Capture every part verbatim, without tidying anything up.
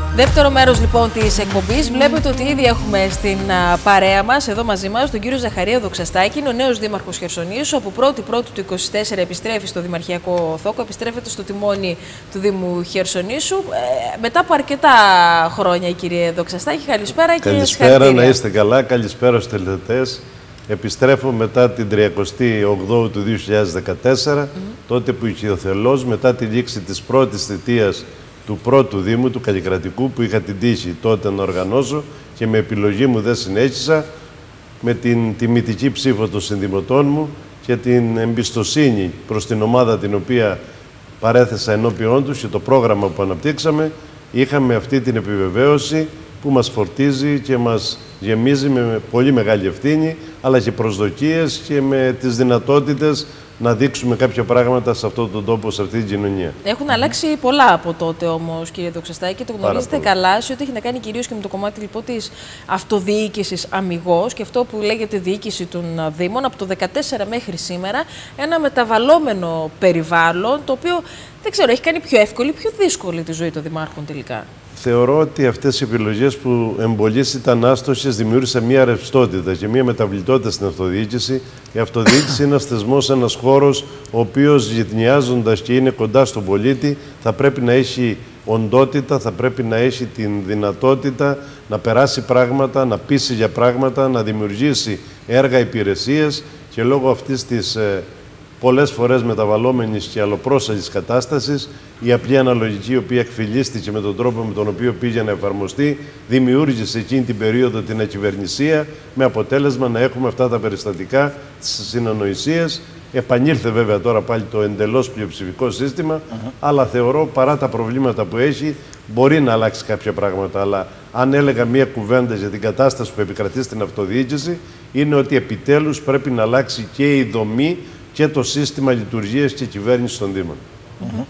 Δεύτερο μέρος λοιπόν της εκπομπής. Βλέπετε ότι ήδη έχουμε στην παρέα μας, εδώ μαζί μας, τον κύριο Ζαχαρία Δοξαστάκη. Είναι ο νέος δήμαρχος Χερσονήσου. Από πρώτη πρώτη του είκοσι τέσσερα επιστρέφει στο Δημαρχιακό Θόκο, επιστρέφεται στο τιμόνι του Δήμου Χερσονήσου. Ε, μετά από αρκετά χρόνια, κύριε Δοξαστάκη, καλησπέρα και συγχαρητήρια. Καλησπέρα, να είστε καλά. Καλησπέρα στους τηλεθεατές. Επιστρέφω μετά την τριακοστή όγδοη του δύο χιλιάδες δεκατέσσερα, mm. τότε που οικειοθελώς, μετά τη λήξη της πρώτης θητείας του πρώτου Δήμου, του Καλλικρατικού, που είχα την τύχη τότε να οργανώσω και με επιλογή μου δεν συνέχισα, με την τιμητική ψήφο των συνδημοτών μου και την εμπιστοσύνη προς την ομάδα την οποία παρέθεσα ενώπιόν τους και το πρόγραμμα που αναπτύξαμε, είχαμε αυτή την επιβεβαίωση που μας φορτίζει και μας γεμίζει με πολύ μεγάλη ευθύνη, αλλά και προσδοκίες και με τις δυνατότητες να δείξουμε κάποια πράγματα σε αυτόν τον τόπο, σε αυτή την κοινωνία. Έχουν αλλάξει πολλά από τότε όμως, κύριε Δοξαστάκη, το γνωρίζετε καλά, σε ό,τι έχει να κάνει κυρίως και με το κομμάτι λοιπόν της αυτοδιοίκησης αμιγώς και αυτό που λέγεται διοίκηση των Δήμων από το δύο χιλιάδες δεκατέσσερα μέχρι σήμερα, ένα μεταβαλλόμενο περιβάλλον, το οποίο δεν ξέρω, έχει κάνει πιο εύκολη, πιο δύσκολη τη ζωή των δημάρχων τελικά. Θεωρώ ότι αυτές οι επιλογές που εμπολής ήταν άστοχες δημιούργησαν μια ρευστότητα και μια μεταβλητότητα στην αυτοδιοίκηση. Η αυτοδιοίκηση είναι ένας θεσμός, ένας χώρος, ο οποίος γυτνιάζοντας και είναι κοντά στον πολίτη, θα πρέπει να έχει οντότητα, θα πρέπει να έχει την δυνατότητα να περάσει πράγματα, να πείσει για πράγματα, να δημιουργήσει έργα, υπηρεσίες και λόγω αυτής της ε, πολλές φορές μεταβαλλόμενης και αλλοπρόσαλης κατάστασης, η απλή αναλογική, η οποία εκφυλίστηκε με τον τρόπο με τον οποίο πήγε να εφαρμοστεί, δημιούργησε εκείνη την περίοδο την ακυβερνησία, με αποτέλεσμα να έχουμε αυτά τα περιστατικά της συνανοησίας. Επανήλθε βέβαια τώρα πάλι το εντελώς πλειοψηφικό σύστημα, uh-huh. αλλά θεωρώ παρά τα προβλήματα που έχει, μπορεί να αλλάξει κάποια πράγματα. Αλλά αν έλεγα μία κουβέντα για την κατάσταση που επικρατεί στην αυτοδιοίκηση, είναι ότι επιτέλους πρέπει να αλλάξει και η δομή και το σύστημα λειτουργίας και κυβέρνησης των Δήμων. Mm-hmm.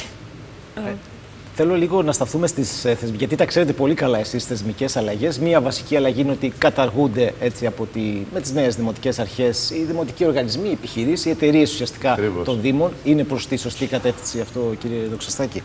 ε, θέλω λίγο να σταθούμε στις θεσμικές, γιατί τα ξέρετε πολύ καλά εσείς, θεσμικές αλλαγές. Μία βασική αλλαγή είναι ότι καταργούνται έτσι από τη, με τις νέες δημοτικές αρχές οι δημοτικοί οργανισμοί, οι επιχειρήσεις, οι εταιρείες ουσιαστικά Ακριβώς. των Δήμων. Είναι προς τη σωστή κατεύθυνση αυτό, κύριε Δοξαστάκη?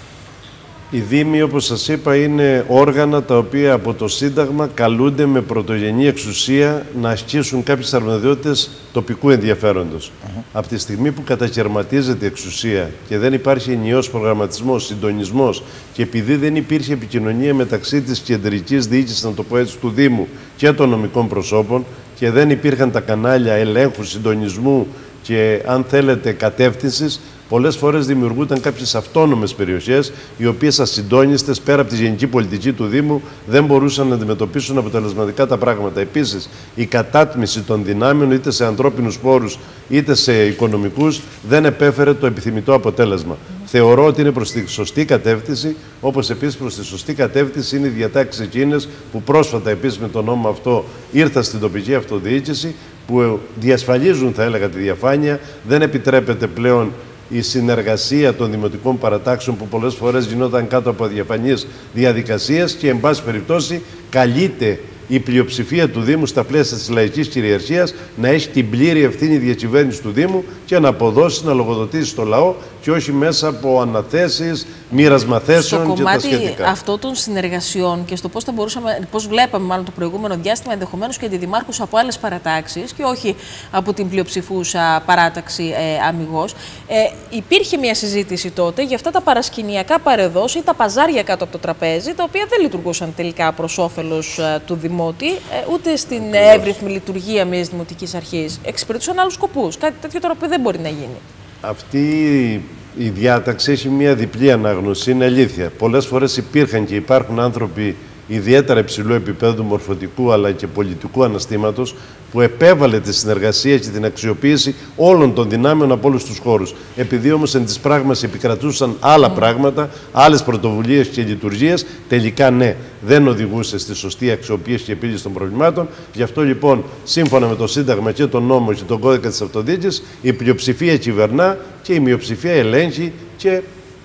Οι Δήμοι, όπως σας είπα, είναι όργανα τα οποία από το Σύνταγμα καλούνται με πρωτογενή εξουσία να ασκήσουν κάποιες αρμοδιότητες τοπικού ενδιαφέροντος. Uh-huh. Από τη στιγμή που κατακαιρματίζεται η εξουσία και δεν υπάρχει ενιαίος προγραμματισμός, συντονισμός και επειδή δεν υπήρχε επικοινωνία μεταξύ της κεντρικής διοίκησης, να το πω έτσι, του Δήμου και των νομικών προσώπων και δεν υπήρχαν τα κανάλια ελέγχου, συντονισμού και, αν θέλετε, κατεύθυνσης, πολλές φορές δημιουργούνταν κάποιες αυτόνομες περιοχές, οι οποίες ασυντόνιστες πέρα από τη γενική πολιτική του Δήμου δεν μπορούσαν να αντιμετωπίσουν αποτελεσματικά τα πράγματα. Επίσης, η κατάτμιση των δυνάμεων, είτε σε ανθρώπινους πόρους είτε σε οικονομικούς, δεν επέφερε το επιθυμητό αποτέλεσμα. Mm. Θεωρώ ότι είναι προς τη σωστή κατεύθυνση, όπως επίσης προς τη σωστή κατεύθυνση είναι οι διατάξεις εκείνες που πρόσφατα επίσης με τον νόμο αυτό ήρθαν στην τοπική αυτοδιοίκηση, που διασφαλίζουν, θα έλεγα, τη διαφάνεια. Δεν επιτρέπεται πλέον η συνεργασία των δημοτικών παρατάξεων που πολλές φορές γινόταν κάτω από αδιαφανείς διαδικασίες και, εν πάση περιπτώσει, καλείται η πλειοψηφία του Δήμου στα πλαίσια της λαϊκής κυριαρχίας να έχει την πλήρη ευθύνη διακυβέρνηση του Δήμου και να αποδώσει, να λογοδοτήσει στο λαό και όχι μέσα από αναθέσεις, μοίρασμα θέσεων και τα σχετικά. Στο κομμάτι αυτό των συνεργασιών και στο πώς θα μπορούσαμε, πώς βλέπαμε μάλλον το προηγούμενο διάστημα ενδεχομένως και αντιδημάρχους από άλλες παρατάξεις και όχι από την πλειοψηφούσα παράταξη ε, αμιγώς, ε, υπήρχε μια συζήτηση τότε για αυτά τα παρασκηνιακά παρεδώς ή τα παζάρια κάτω από το τραπέζι, τα οποία δεν λειτουργούσαν τελικά προς όφελος ε, του Δημότη, ε, ούτε στην ε, εύρυθμη λειτουργία μιας δημοτικής αρχής. Εξυπηρετούσαν άλλους σκοπούς. Κάτι τέτοιο τώρα που δεν μπορεί να γίνει. Αυτή η διάταξη έχει μια διπλή ανάγνωση, είναι αλήθεια. Πολλές φορές υπήρχαν και υπάρχουν άνθρωποι ιδιαίτερα υψηλού επίπεδου μορφωτικού αλλά και πολιτικού αναστήματος που επέβαλε τη συνεργασία και την αξιοποίηση όλων των δυνάμεων από όλους τους χώρους. Επειδή όμως εν της πράγμας επικρατούσαν άλλα mm. πράγματα, άλλες πρωτοβουλίες και λειτουργίες, τελικά ναι, δεν οδηγούσε στη σωστή αξιοποίηση και επίλυση των προβλημάτων. Γι' αυτό λοιπόν, σύμφωνα με το Σύνταγμα και τον νόμο και τον κώδικα της αυτοδιοίκησης, η πλειοψηφία κυβερνά και η μειοψηφία ελέγχει και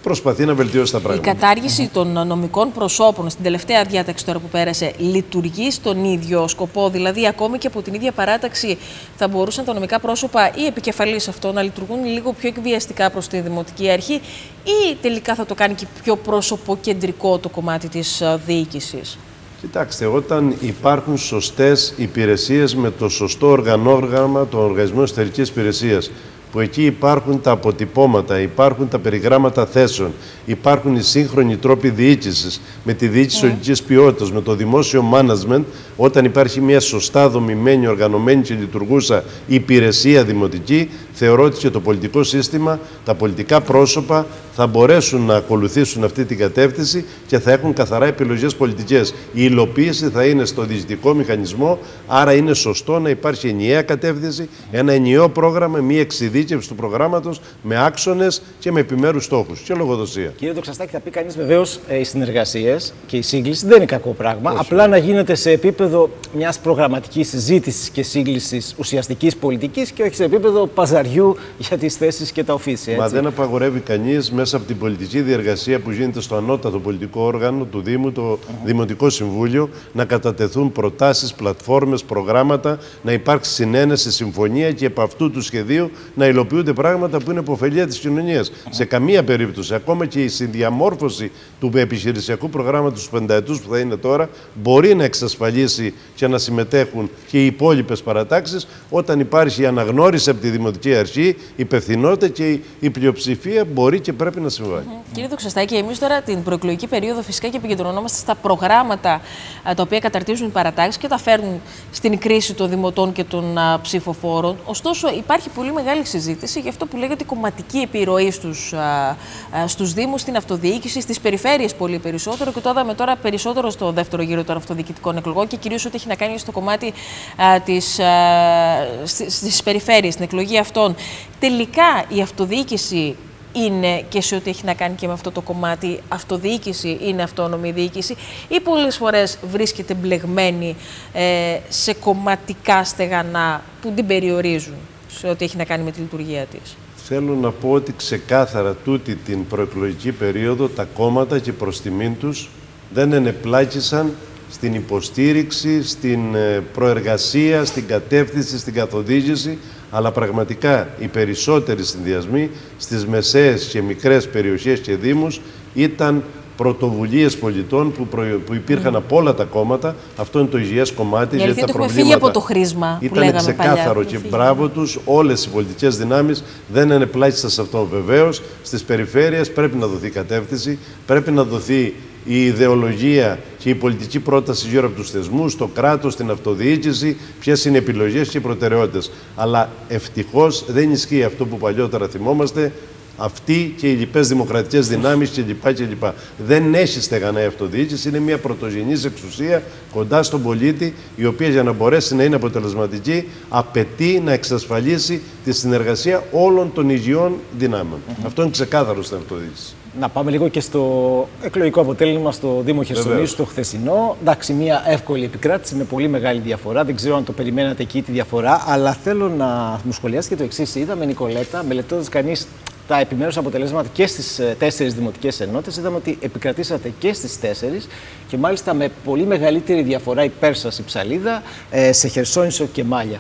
προσπαθεί να βελτιώσει τα πράγματα. Η κατάργηση των νομικών προσώπων στην τελευταία διάταξη τώρα που πέρασε λειτουργεί στον ίδιο σκοπό, δηλαδή ακόμη και από την ίδια παράταξη θα μπορούσαν τα νομικά πρόσωπα ή επικεφαλής αυτό να λειτουργούν λίγο πιο εκβιαστικά προς τη Δημοτική Αρχή, ή τελικά θα το κάνει και πιο πρόσωποκεντρικό το κομμάτι της διοίκησης? Κοιτάξτε, όταν υπάρχουν σωστές υπηρεσίες με το σωστό οργανόγραμμα των Οργανισμών Εσωτερικής Υπηρεσίας, που εκεί υπάρχουν τα αποτυπώματα, υπάρχουν τα περιγράμματα θέσεων, υπάρχουν οι σύγχρονοι τρόποι διοίκησης, με τη διοίκηση οδικής ποιότητας, με το δημόσιο management, όταν υπάρχει μια σωστά δομημένη, οργανωμένη και λειτουργούσα υπηρεσία δημοτική, θεωρώ ότι και το πολιτικό σύστημα, τα πολιτικά πρόσωπα θα μπορέσουν να ακολουθήσουν αυτή την κατεύθυνση και θα έχουν καθαρά επιλογές πολιτικές. Η υλοποίηση θα είναι στο διοικητικό μηχανισμό, άρα είναι σωστό να υπάρχει ενιαία κατεύθυνση, ένα ενιαίο πρόγραμμα, μια εξειδίκευση του προγράμματος με άξονες και με επιμέρους στόχους και λογοδοσία. Κύριε Δοξαστάκη, θα πει κανείς βεβαίως ε, οι συνεργασίες και η σύγκληση δεν είναι κακό πράγμα. Όχι. Απλά να γίνεται σε επίπεδο μιας προγραμματικής συζήτησης και σύγκλησης ουσιαστικής πολιτικής και όχι σε επίπεδο παζαριού για τις θέσεις και τα οφίσια. Μα δεν απαγορεύει κανείς μέσα από την πολιτική διεργασία που γίνεται στο ανώτατο πολιτικό όργανο του Δήμου, το uh-huh. Δημοτικό Συμβούλιο, να κατατεθούν προτάσεις, πλατφόρμες, προγράμματα, να υπάρξει συνένεση, συμφωνία και επ' αυτού του σχεδίου να υλοποιούνται πράγματα που είναι υποφελία της κοινωνίας. Uh-huh. Σε καμία περίπτωση, ακόμα και η συνδιαμόρφωση του επιχειρησιακού προγράμματος του πενταετούς που θα είναι τώρα, μπορεί να εξασφαλίσει και να συμμετέχουν και οι υπόλοιπες παρατάξεις, όταν υπάρχει η αναγνώριση από τη Δημοτική Αρχή, η υπευθυνότητα και η πλειοψηφία μπορεί και πρέπει να συμβάλλει. Mm-hmm. Κύριε Δοξαστάκη, εμείς τώρα την προεκλογική περίοδο φυσικά και επικεντρωνόμαστε στα προγράμματα τα οποία καταρτίζουν οι παρατάξεις και τα φέρνουν στην κρίση των δημοτών και των α, ψηφοφόρων. Ωστόσο, υπάρχει πολύ μεγάλη συζήτηση για αυτό που λέγεται κομματική επιρροή στους, α, α, στους Δήμους, στην αυτοδιοίκηση, στις περιφέρειες πολύ περισσότερο, και το είδαμε τώρα περισσότερο στο δεύτερο γύρο των αυτοδιοικητικών εκλογών και κυρίως ό,τι έχει να κάνει στο κομμάτι α, της, α, στις, στις περιφέρειες, στην εκλογή αυτών. Τελικά η αυτοδιοίκηση είναι και σε ό,τι έχει να κάνει και με αυτό το κομμάτι, αυτοδιοίκηση είναι αυτόνομη διοίκηση, ή πολλές φορές βρίσκεται μπλεγμένη ε, σε κομματικά στεγανά που την περιορίζουν σε ό,τι έχει να κάνει με τη λειτουργία της? Θέλω να πω ότι ξεκάθαρα τούτη την προεκλογική περίοδο τα κόμματα και προς τιμήν τους δεν ενεπλάκησαν στην υποστήριξη, στην προεργασία, στην κατεύθυνση, στην καθοδήγηση, αλλά πραγματικά οι περισσότεροι συνδυασμοί στις μεσαίες και μικρές περιοχές και δήμους ήταν πρωτοβουλίες πολιτών που, προ... που υπήρχαν mm. από όλα τα κόμματα. Αυτό είναι το υγιές κομμάτι. Γιατί τα προβλήματα φύγει από το χρήσμα που ήταν ξεκάθαρο παλιά, και μπράβο τους. Όλες οι πολιτικές δυνάμεις δεν ενεπλάκησαν σε αυτό. Βεβαίως, στις περιφέρειες πρέπει να δοθεί κατεύθυνση, πρέπει να δοθεί η ιδεολογία και η πολιτική πρόταση γύρω από τους θεσμούς, το κράτος, την αυτοδιοίκηση, ποιες είναι οι επιλογές και οι προτεραιότητες. Αλλά ευτυχώς δεν ισχύει αυτό που παλιότερα θυμόμαστε, αυτοί και οι λοιπές δημοκρατικές δυνάμεις κλπ. κλπ. Δεν έχει στεγανά η αυτοδιοίκηση, είναι μια πρωτογενής εξουσία κοντά στον πολίτη, η οποία για να μπορέσει να είναι αποτελεσματική απαιτεί να εξασφαλίσει τη συνεργασία όλων των υγιών δυνάμεων. Mm-hmm. Αυτό είναι ξεκάθαρο στην αυτοδιοίκηση. Να πάμε λίγο και στο εκλογικό αποτέλεσμα στο Δήμο Χερσονήσου, το χθεσινό. Εντάξει, μια εύκολη επικράτηση με πολύ μεγάλη διαφορά. Δεν ξέρω αν το περιμένατε εκεί τη διαφορά, αλλά θέλω να μου σχολιάσετε και το εξής. Είδαμε, Νικολέτα, μελετώντας κανείς τα επιμέρους αποτελέσματα και στις τέσσερις δημοτικές ενότητες, είδαμε ότι επικρατήσατε και στις τέσσερις και μάλιστα με πολύ μεγαλύτερη διαφορά υπέρ σας η Ψαλίδα, σε Χερσόνησο και Μάλια.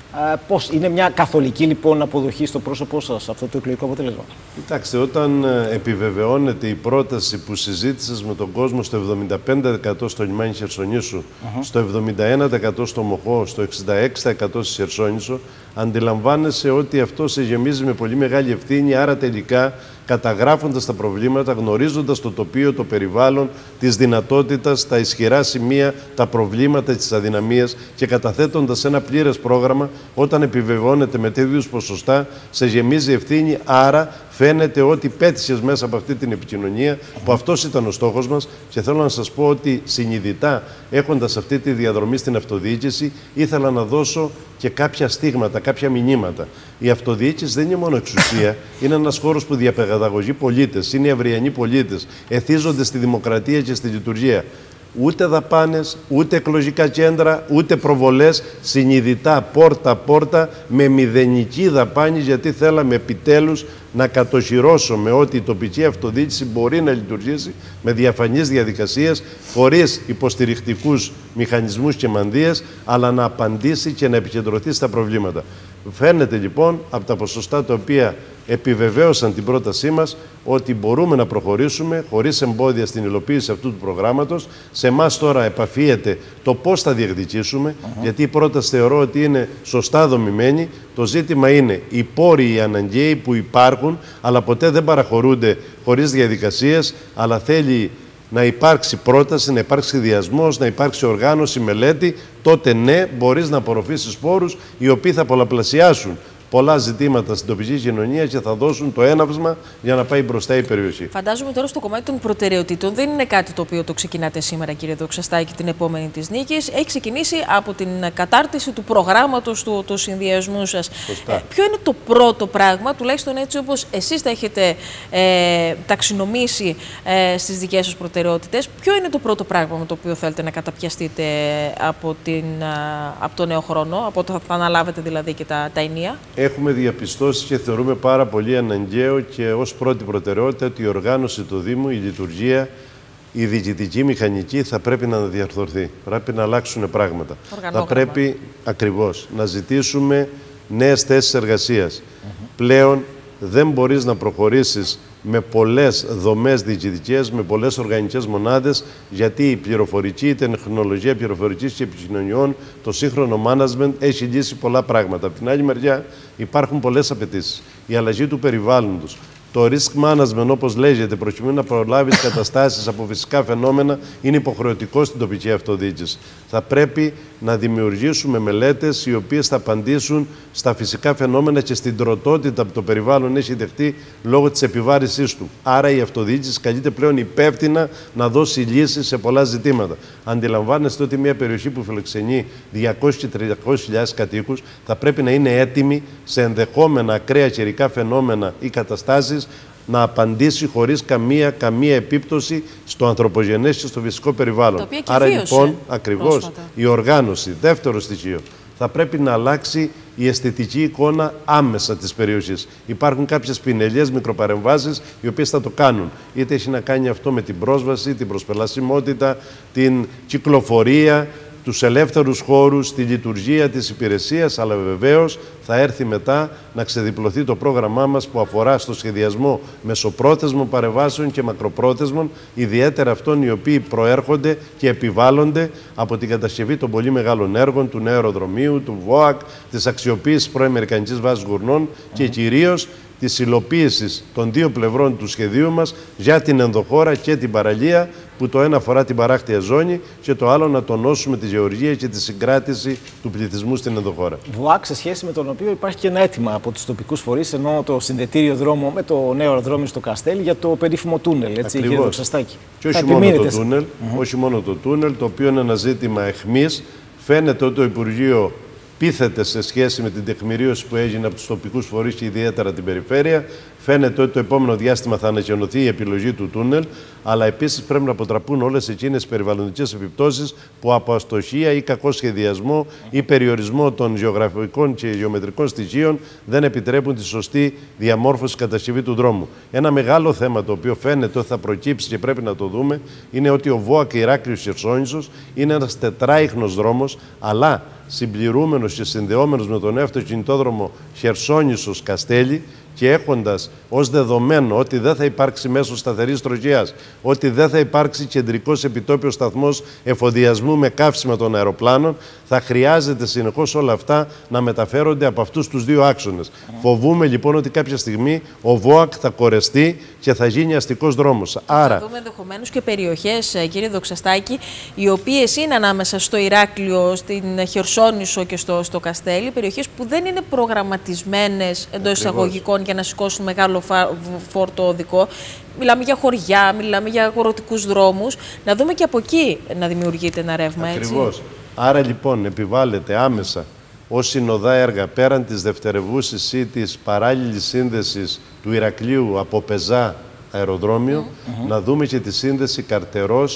Πώς είναι μια καθολική λοιπόν αποδοχή στο πρόσωπό σας αυτό το εκλογικό αποτέλεσμα? Κοιτάξτε, όταν επιβεβαιώνεται η πρόταση που συζήτησες με τον κόσμο στο εβδομήντα πέντε τοις εκατό στο λιμάνι Χερσονήσου, uh-huh. στο εβδομήντα ένα τοις εκατό στο Μοχό, στο εξήντα έξι τοις εκατό στη Χερσόνησο, αντιλαμβάνεσαι ότι αυτό σε γεμίζει με πολύ μεγάλη ευθύνη, άρα τελικά καταγράφοντας τα προβλήματα, γνωρίζοντας το τοπίο, το περιβάλλον, τις δυνατότητες, τα ισχυρά σημεία, τα προβλήματα, τις αδυναμίες και καταθέτοντας ένα πλήρες πρόγραμμα, όταν επιβεβαιώνεται με τέτοιους ποσοστά, σε γεμίζει ευθύνη, άρα φαίνεται ότι πέτυχες μέσα από αυτή την επικοινωνία, που αυτός ήταν ο στόχος μας, και θέλω να σας πω ότι συνειδητά, έχοντας αυτή τη διαδρομή στην αυτοδιοίκηση, ήθελα να δώσω και κάποια στίγματα, κάποια μηνύματα. Η αυτοδιοίκηση δεν είναι μόνο εξουσία, είναι ένας χώρος που διαπαιδαγωγεί πολίτες, είναι οι αυριανοί πολίτες, εθίζονται στη δημοκρατία και στη λειτουργία. ούτε δαπάνες, ούτε εκλογικά κέντρα, ούτε προβολές, συνειδητά πόρτα-πόρτα με μηδενική δαπάνη, γιατί θέλαμε επιτέλους να κατοχυρώσουμε ότι η τοπική αυτοδιοίκηση μπορεί να λειτουργήσει με διαφανείς διαδικασίες, χωρίς υποστηρικτικούς μηχανισμούς και μανδύες, αλλά να απαντήσει και να επικεντρωθεί στα προβλήματα. Φαίνεται λοιπόν από τα ποσοστά τα οποία επιβεβαίωσαν την πρότασή μας ότι μπορούμε να προχωρήσουμε χωρίς εμπόδια στην υλοποίηση αυτού του προγράμματος. Σε εμάς τώρα επαφίεται το πώς θα διεκδικήσουμε, uh-huh. γιατί η πρόταση θεωρώ ότι είναι σωστά δομημένη. Το ζήτημα είναι οι πόροι, οι αναγκαίοι που υπάρχουν, αλλά ποτέ δεν παραχωρούνται χωρίς διαδικασίες, αλλά θέλει να υπάρξει πρόταση, να υπάρξει σχεδιασμός, να υπάρξει οργάνωση, μελέτη, τότε ναι, μπορείς να απορροφήσεις πόρους οι οποίοι θα πολλαπλασιάσουν πολλά ζητήματα στην τοπική κοινωνία και θα δώσουν το έναυσμα για να πάει μπροστά η περιοχή. Φαντάζομαι τώρα στο κομμάτι των προτεραιοτήτων δεν είναι κάτι το οποίο το ξεκινάτε σήμερα, κύριε Δοξαστάκη, την επόμενη της νίκης. Έχει ξεκινήσει από την κατάρτιση του προγράμματος του, του συνδυασμού σας. Ε, ποιο είναι το πρώτο πράγμα, τουλάχιστον έτσι όπως εσείς τα έχετε ε, ταξινομήσει ε, στις δικές σας προτεραιότητες, ποιο είναι το πρώτο πράγμα με το οποίο θέλετε να καταπιαστείτε από, την, από το νέο χρόνο, από το θα αναλάβετε δηλαδή και τα, τα ενία? Έχουμε διαπιστώσει και θεωρούμε πάρα πολύ αναγκαίο και ως πρώτη προτεραιότητα ότι η οργάνωση του Δήμου, η λειτουργία, η διοικητική μηχανική θα πρέπει να διαρθωρθεί. Πρέπει να αλλάξουν πράγματα. Θα πρέπει ακριβώς να ζητήσουμε νέες θέσεις εργασίας. Mm-hmm. Πλέον δεν μπορείς να προχωρήσεις με πολλές δομές διοικητικές, με πολλές οργανικές μονάδες, γιατί η πληροφορική, η τεχνολογία πληροφορικής και επικοινωνιών, το σύγχρονο management έχει λύσει πολλά πράγματα. Από την άλλη μεριά υπάρχουν πολλές απαιτήσεις. Η αλλαγή του περιβάλλοντος, το risk management, όπως λέγεται, προκειμένου να προλάβει τις καταστάσεις από φυσικά φαινόμενα, είναι υποχρεωτικό στην τοπική αυτοδιοίκηση. Θα πρέπει να δημιουργήσουμε μελέτες οι οποίες θα απαντήσουν στα φυσικά φαινόμενα και στην τροτότητα που το περιβάλλον έχει δεχτεί λόγω της επιβάρησής του. Άρα η αυτοδιοίκηση καλείται πλέον υπεύθυνα να δώσει λύσεις σε πολλά ζητήματα. Αντιλαμβάνεστε ότι μια περιοχή που φιλοξενεί διακόσιες με τριακόσιες χιλιάδες κατοίκους θα πρέπει να είναι έτοιμη σε ενδεχόμενα ακραία καιρικά φαινόμενα ή καταστάσεις να απαντήσει χωρίς καμία, καμία επίπτωση στο ανθρωπογενές και στο φυσικό περιβάλλον. Άρα λοιπόν, ακριβώς, πρόσφατα. Η οργάνωση, δεύτερο στοιχείο, θα πρέπει να αλλάξει η αισθητική εικόνα άμεσα της περιοχής. Υπάρχουν κάποιες πινελιές, μικροπαρεμβάσεις, οι οποίες θα το κάνουν. Είτε έχει να κάνει αυτό με την πρόσβαση, την προσπελασιμότητα, την κυκλοφορία, τους ελεύθερους χώρους, τη λειτουργία της υπηρεσίας, αλλά βεβαίως θα έρθει μετά να ξεδιπλωθεί το πρόγραμμά μας που αφορά στο σχεδιασμό μεσοπρόθεσμων παρεμβάσεων και μακροπρόθεσμων, ιδιαίτερα αυτών οι οποίοι προέρχονται και επιβάλλονται από την κατασκευή των πολύ μεγάλων έργων, του νέου αεροδρομίου, του ΒΟΑΚ, της αξιοποίησης προαμερικανικής βάσης γουρνών mm-hmm. και κυρίως της υλοποίησης των δύο πλευρών του σχεδίου μας για την ενδοχώρα και την παραλία, που το ένα αφορά την παράκτια ζώνη και το άλλο να τονώσουμε τη γεωργία και τη συγκράτηση του πληθυσμού στην ενδοχώρα. ΒΟΑΚ, σε σχέση με τον οποίο υπάρχει και ένα αίτημα από τους τοπικούς φορείς, ενώ το συνδετήριο δρόμο με το νέο αεροδρόμιο στο Καστέλι για το περίφημο τούνελ, έτσι, κύριε Δοξαστάκη. Και όχι μόνο το τούνελ, mm-hmm. όχι μόνο το τούνελ, το οποίο είναι ένα ζήτημα αιχμής. Φαίνεται ότι το Υπουργείο πείθεται σε σχέση με την τεκμηρίωση που έγινε από τους τοπικούς φορείς και ιδιαίτερα την περιφέρεια. Φαίνεται ότι το επόμενο διάστημα θα ανακοινωθεί η επιλογή του τούνελ, αλλά επίσης πρέπει να αποτραπούν όλες εκείνες οι περιβαλλοντικές επιπτώσεις που από αστοχία ή κακό σχεδιασμό ή περιορισμό των γεωγραφικών και γεωμετρικών στοιχείων δεν επιτρέπουν τη σωστή διαμόρφωση κατασκευή του δρόμου. Ένα μεγάλο θέμα το οποίο φαίνεται ότι θα προκύψει και πρέπει να το δούμε είναι ότι ο ΒΟΑΚ Ηράκλειος Χερσόνησος είναι ένας τετράιχνος δρόμος, αλλά συμπληρούμενος και συνδεόμενος με τον νέο αυτοκινητόδρομο Χερσόνησος Καστέλι, και έχοντας ως δεδομένο ότι δεν θα υπάρξει μέσο σταθερής τροχιάς, ότι δεν θα υπάρξει κεντρικός επιτόπιος σταθμός εφοδιασμού με καύσιμα των αεροπλάνων, θα χρειάζεται συνεχώς όλα αυτά να μεταφέρονται από αυτούς τους δύο άξονες. Mm. Φοβούμε λοιπόν ότι κάποια στιγμή ο ΒΟΑΚ θα κορεστεί και θα γίνει αστικός δρόμος. Άρα... Θα δούμε ενδεχομένως και περιοχές, κύριε Δοξαστάκη, οι οποίες είναι ανάμεσα στο Ηράκλειο, στην Χερσόνησο και στο, στο Καστέλι, περιοχές που δεν είναι προγραμματισμένες εντός εισαγωγικών για να σηκώσουν μεγάλο φόρτο οδικό. Μιλάμε για χωριά, μιλάμε για αγροτικούς δρόμους. Να δούμε και από εκεί να δημιουργείται ένα ρεύμα, έτσι. Ακριβώς. Άρα λοιπόν επιβάλλεται άμεσα ως συνοδά έργα πέραν της δευτερευούσης ή της παράλληλης σύνδεσης του Ηρακλείου από Πεζά αεροδρόμιο, mm-hmm. να δούμε και τη σύνδεση Καρτερός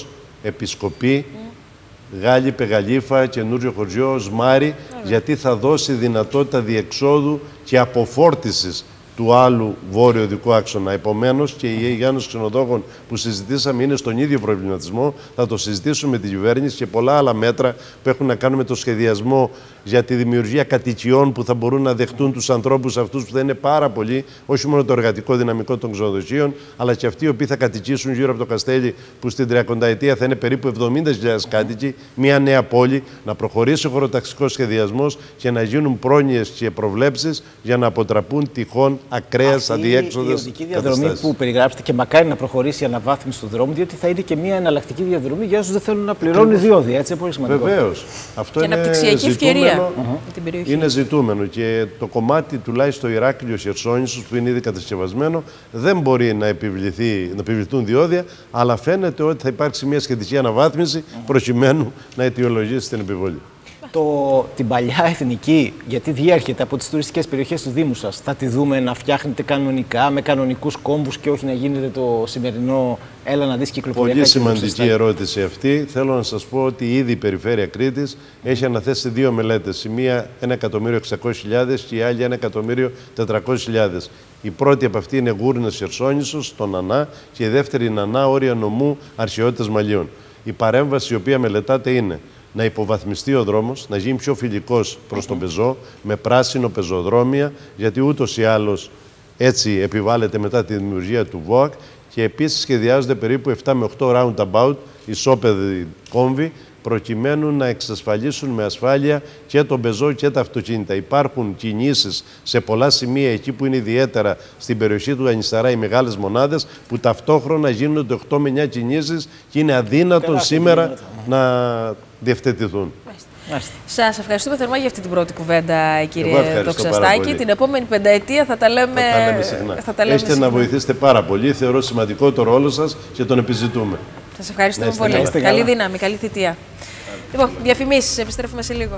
Επισκοπή, mm. Γάλλη, Πεγαλίφα, καινούριο χωριό, Σμάρι, mm. γιατί θα δώσει δυνατότητα διεξόδου και αποφόρτισης του άλλου βόρειο οδικού άξονα. Επομένως, και οι Γιάννους Ξενοδόχων που συζητήσαμε είναι στον ίδιο προβληματισμό. Θα το συζητήσουμε με την κυβέρνηση και πολλά άλλα μέτρα που έχουν να κάνουν με το σχεδιασμό για τη δημιουργία κατοικιών που θα μπορούν να δεχτούν τους ανθρώπους αυτούς που θα είναι πάρα πολλοί, όχι μόνο το εργατικό δυναμικό των ξενοδοχείων, αλλά και αυτοί οι οποίοι θα κατοικήσουν γύρω από το Καστέλι, που στην τριακονταετία θα είναι περίπου εβδομήντα χιλιάδες κάτοικοι, μια νέα πόλη, να προχωρήσει ο χωροταξικός σχεδιασμός και να γίνουν πρόνοιες και προβλέψεις για να αποτραπούν τυχόν ακραίες αδιέξοδες καταστάσεις. Η οδική διαδρομή που περιγράψετε και μακάρι να προχωρήσει η αναβάθμιση του δρόμου, διότι θα είναι και μια εναλλακτική διαδρομή για όσους δεν θέλουν να πληρώνουν διόδια. Έτσι, πολύ σημαντικό. Βεβαίως. Αυτό και είναι αναπτυξιακή ευκαιρία. Mm-hmm. Είναι ζητούμενο και το κομμάτι τουλάχιστον Ηράκλειο Χερσόνησος που είναι ήδη κατασκευασμένο δεν μπορεί να, επιβληθεί, να επιβληθούν διόδια, αλλά φαίνεται ότι θα υπάρξει μια σχετική αναβάθμιση προκειμένου να αιτιολογήσει την επιβολή. Το, την παλιά εθνική, γιατί διέρχεται από τις τουριστικές περιοχές του Δήμου σας, θα τη δούμε να φτιάχνετε κανονικά, με κανονικούς κόμβους και όχι να γίνεται το σημερινό έλα να δεις κυκλοφοριακά. Πολύ σημαντική ερώτηση αυτή. Θέλω να σας πω ότι ήδη η Περιφέρεια Κρήτης έχει αναθέσει δύο μελέτες. Η μία ένα εκατομμύριο εξακόσιες χιλιάδες και η άλλη ένα εκατομμύριο τετρακόσιες χιλιάδες. Η πρώτη από αυτή είναι Γούρνας Χερσόνησος, στο Νανά, και η δεύτερη Νανά, όρια νομού Αρχαιότητας Μαλίων. Η παρέμβαση η οποία μελετάται είναι να υποβαθμιστεί ο δρόμος, να γίνει πιο φιλικός προς τον πεζό, με πράσινο πεζοδρόμια, γιατί ούτως ή άλλως έτσι επιβάλλεται μετά τη δημιουργία του ΒΟΑΚ, και επίσης σχεδιάζονται περίπου επτά με οκτώ roundabout, ισόπεδοι κόμβοι, προκειμένου να εξασφαλίσουν με ασφάλεια και τον πεζό και τα αυτοκίνητα. Υπάρχουν κινήσεις σε πολλά σημεία εκεί που είναι ιδιαίτερα στην περιοχή του Ανισταρά οι μεγάλες μονάδες, που ταυτόχρονα γίνονται οκτώ με εννιά κινήσεις και είναι αδύνατον σήμερα να διευθετηθούν. Σας ευχαριστούμε θερμά για αυτή την πρώτη κουβέντα, κύριε Τοξαστάκη. Την επόμενη πενταετία θα τα λέμε, θα τα λέμε συχνά. Θα τα λέμε Έχετε συχνά. να βοηθήσετε πάρα πολύ. Θεωρώ σημαντικό το ρόλο σας και τον επιζητούμε. Σας ευχαριστούμε πολύ. Καλή, καλή δύναμη, καλή θητεία. Λοιπόν, διαφημίσεις, επιστρέφουμε σε λίγο.